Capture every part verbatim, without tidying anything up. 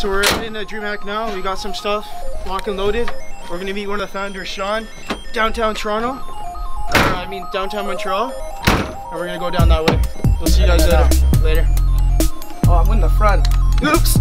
So we're in the DreamHack now. We got some stuff lock and loaded. We're gonna meet one of the founders, Sean, downtown Toronto. Uh, I mean downtown Montreal. And we're gonna go down that way. We'll see you guys later. Later. Oh, I'm in the front. Oops.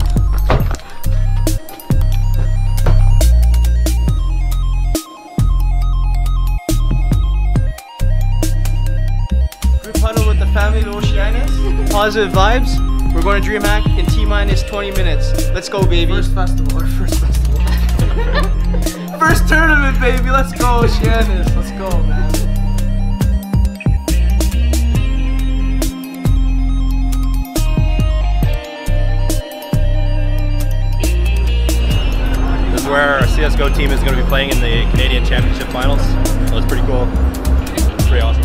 Group huddle with the family of Oceanus. Positive vibes. We're going to DreamHack in T minus twenty minutes. Let's go, baby. First festival, or first festival. First tournament, baby. Let's go, Oceanus. Let's go, man. This is where our C S G O team is going to be playing in the Canadian Championship Finals. So it's pretty cool. It's pretty awesome.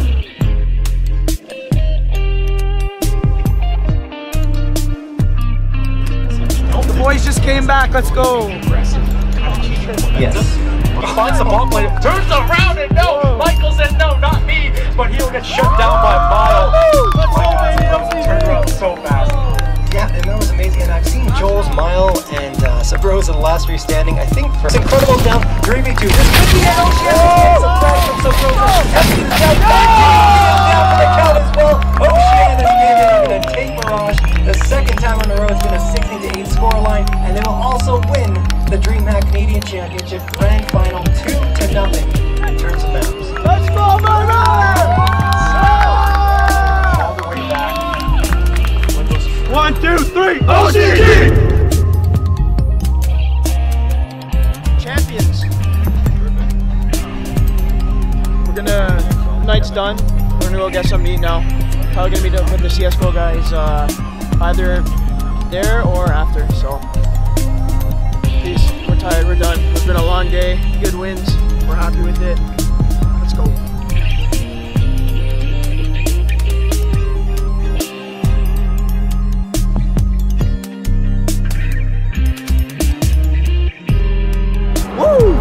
The boys just came back. Let's go. Yes. He finds the ball player, turns around and no! Michael said no, not me! But he'll get shut down by Mile. Turn around so fast. Yeah, and that was amazing. And I've seen Joel's, Mile, and uh, Sabros are the last three standing. I think it's incredible down three v two. This could be an Oceanus gets a flag from Sabros. Testing down, down for the count as well. Oceanus came in and a take barrage. The second time in a row, it's been a sixteen to eight scoreline, and they will also win the DreamHack Canadian Championship Grand Final two to nothing in terms of maps. Let's go, baby! All the way back. One, two, three, O C G! Champions. We're gonna, night's done. We're gonna go get something to eat now. Probably gonna meet up with the C S G O guys uh, either there or after, so. Peace. We're tired, we're done. It's been a long day, good wins. We're happy with it. Let's go. Woo!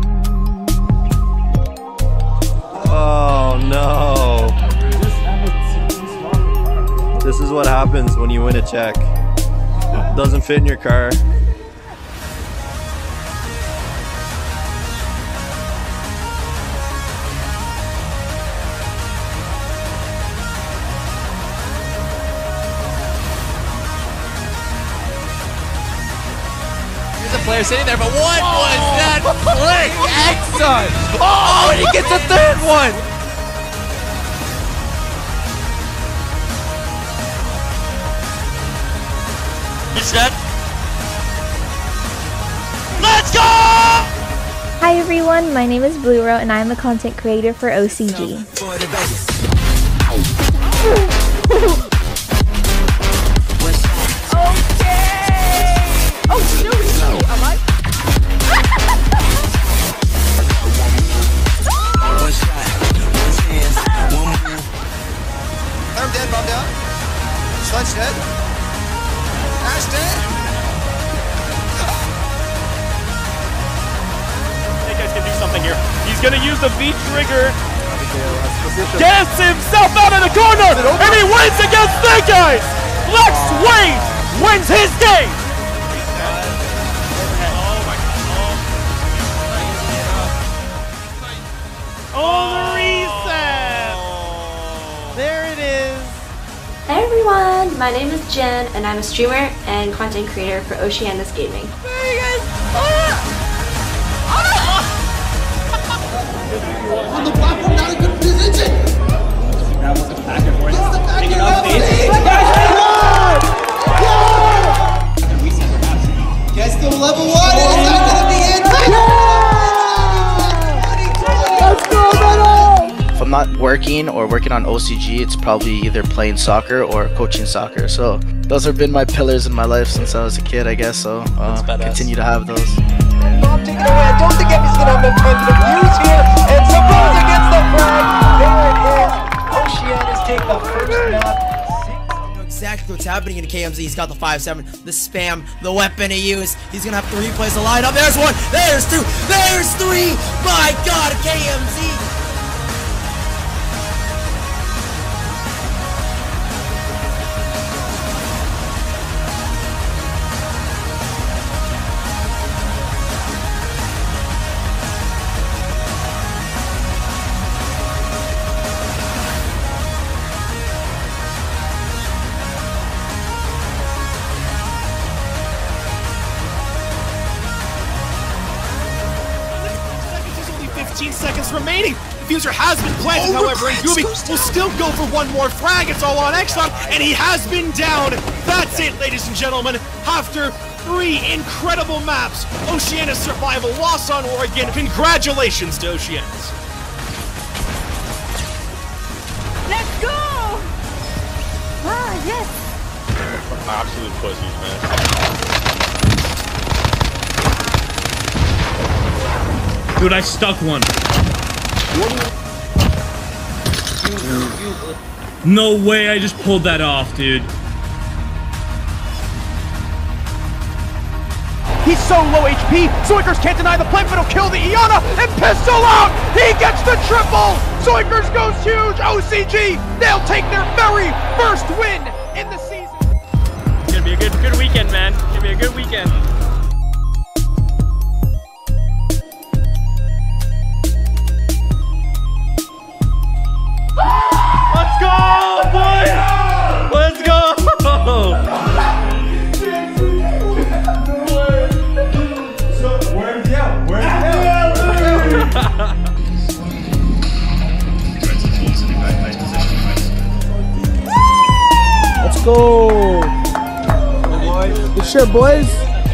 Oh no. This is what happens when you win a check. Doesn't fit in your car. Player sitting there, but what was that flick? Excellent! Oh, and he gets a third one! He's dead. Let's go! Hi everyone, my name is Blue Ro and I'm a content creator for O C G. I'm dead, bomb down. Sludge dead. Ash dead. I think guys can do something here. He's gonna use the V trigger. Gets himself out of the corner, and he wins against Snake Eyes. Lex Wade wins his game. Oh, the reset! There it is. Hi everyone, my name is Jen and I'm a streamer and content creator for Oceanus Gaming. There you guys. Oh! On the platform, not a good position. Grab with the packet for it. Take it off stage. Gets to level one, and it's not gonna be it. If I'm not working or working on O C G, it's probably either playing soccer or coaching soccer. So those have been my pillars in my life since I was a kid, I guess. So uh, continue to have those. Bob taking away. I don't think Emmy's gonna have no time to use here. And Sabros against the flag. There it is. Oceanus take the first map. I know exactly what's happening in K M Z. He's got the five seven, the spam, the weapon he used. He's gonna have to replace the lineup. There's one, there's two, there's three. My God, K M Z. fifteen seconds remaining. Diffuser has been planted, oh, however, and Gooby will still go for one more frag. It's all on Exxon, and he has been down. That's it, ladies and gentlemen. After three incredible maps, Oceanus survival loss on Oregon. Congratulations to Oceanus. Let's go! Ah, yes! Absolute pussies, man. Dude, I stuck one. No way, I just pulled that off, dude. He's so low H P, Zoinkers can't deny the plant, but he'll kill the Iana, and pistol out! He gets the triple! Zoinkers goes huge! O C G, they'll take their very first win in the season! It's gonna be a good, good weekend, man. It's gonna be a good weekend. Let's go, boys! Let's go! Where's Yell? Where's Let's go! Good shit, boys!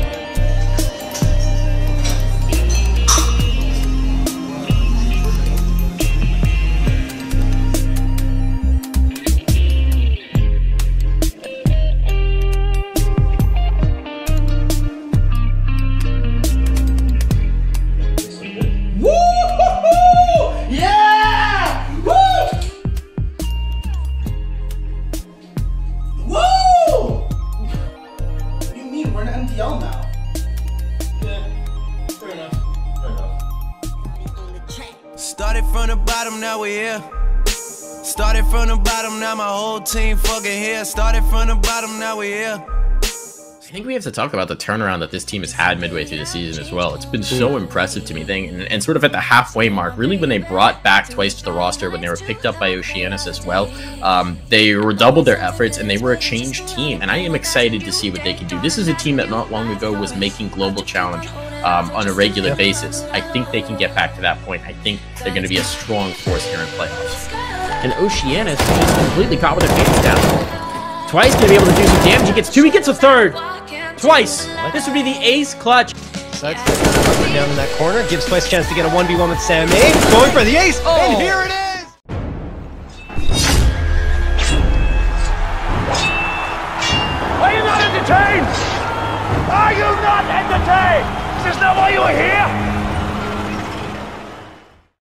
Started from the bottom, now we're here. Started from the bottom, now my whole team fucking here. Started from the bottom, now we're here. I think we have to talk about the turnaround that this team has had midway through the season as well. It's been so impressive to me, and, and sort of at the halfway mark, really when they brought back Twice to the roster, when they were picked up by Oceanus as well, um, they redoubled their efforts and they were a changed team, and I am excited to see what they can do. This is a team that not long ago was making Global Challenge um, on a regular yeah. basis. I think they can get back to that point. I think they're going to be a strong force here in playoffs. And Oceanus just completely caught with their pants down. Twice gonna be able to do some damage. He gets two, he gets a third. Twice. This would be the ace clutch. Sucks down in that corner. Gives Twice a chance to get a one v one with Sam A. Going for the ace. Oh. And here it is. Are you not entertained? Are you not entertained? Is this not why you are here?